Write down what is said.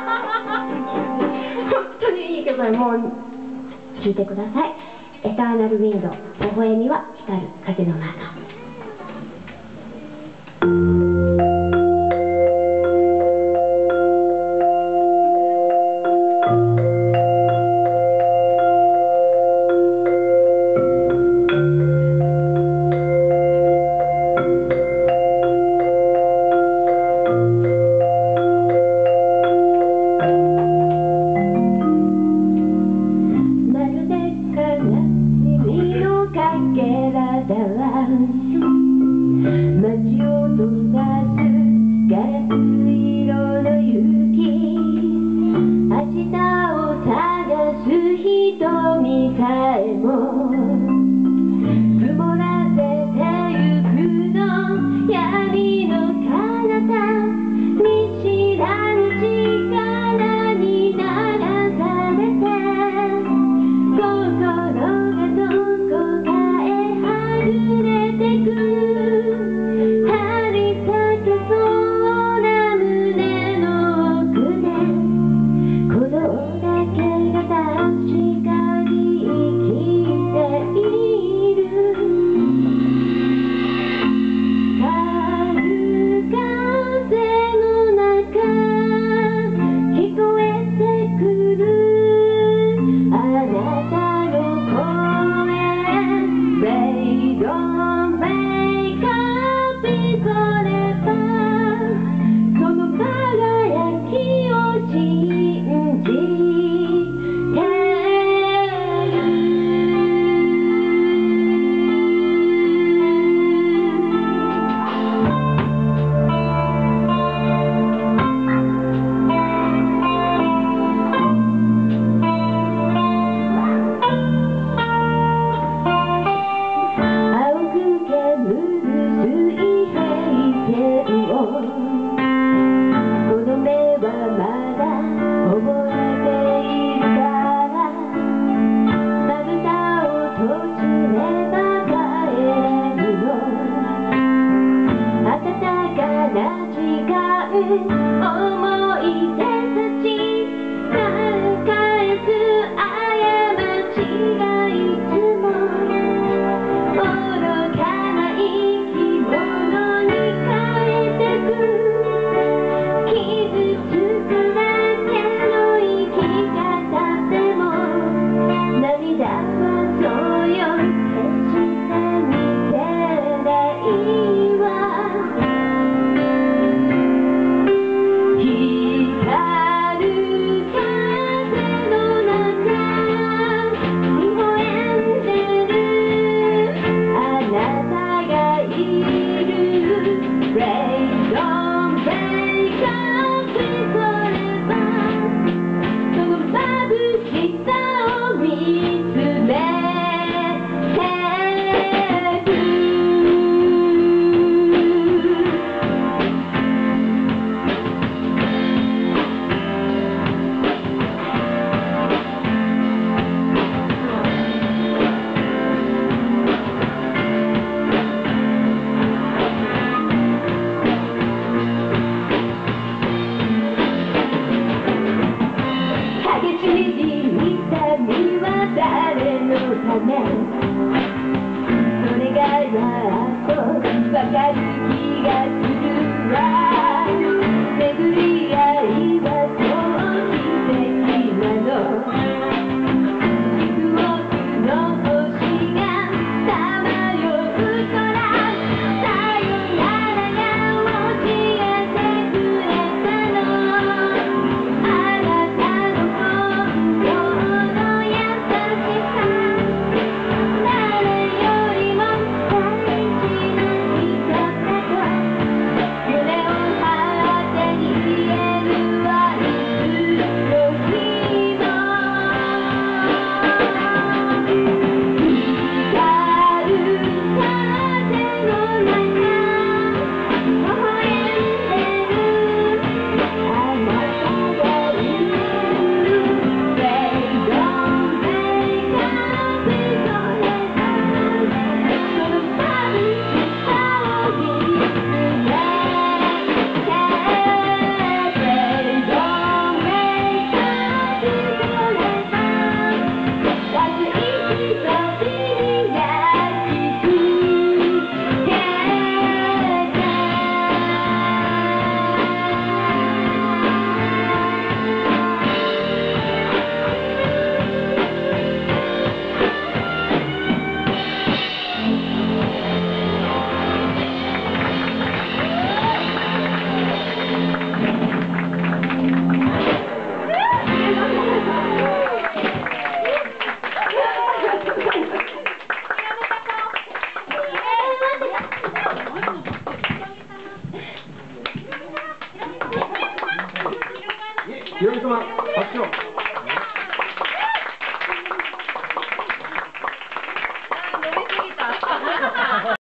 当にいい曲はもう聴いてください。エターナルウィンド、微笑みは光る風の中。街を閉ざすガラス色の雪、明日を探す瞳さえも曇らせてゆくの、闇の彼方、見知らぬ力に流されて、心がどこかへ外れてく。思い出たち返す過ちがいつも愚かな生き物に変えてく。傷つくだけの生き方でも涙はそうよ、決して見てないわ。それがやっとわかる気がするわ。巡り合いはそう奇跡なの。幾億の星がさまよう空、さよならが教えてくれたの。あなたの本当の優しさ、誰よりも大事な人だと胸をします。